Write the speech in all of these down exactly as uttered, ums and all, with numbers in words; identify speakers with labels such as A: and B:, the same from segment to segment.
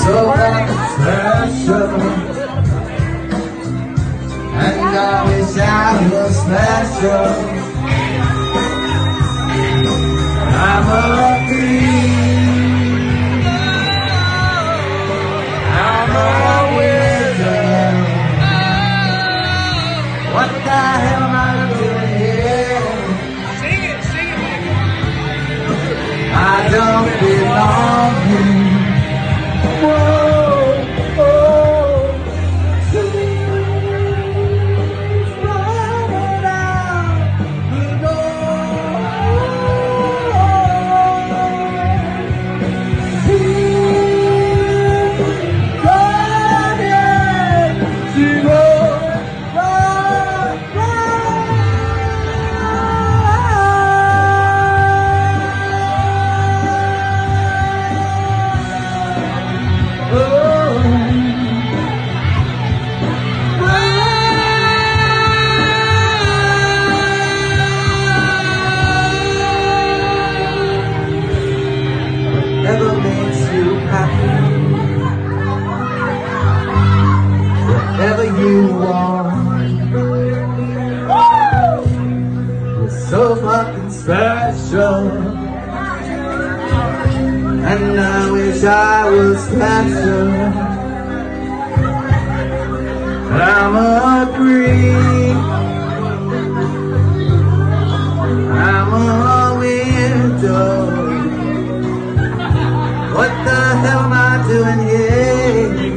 A: so fucking special, and I wish I was special. I'm a queen, I'm a wizard. What the hell am I doing here?
B: Sing it, sing it.
A: I don't belong here. Whoa, oh, she's running out the door. She's running, she will run, run. Whatever makes you happy, whatever you want, you're so fucking special, and I wish I was special. I'm a queen, I'm a widow. What the hell am I doing here?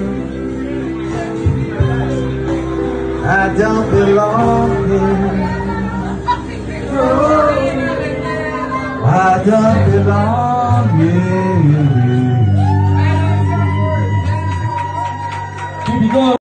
A: I don't belong here. Oh, I don't belong here.
C: Keep it going.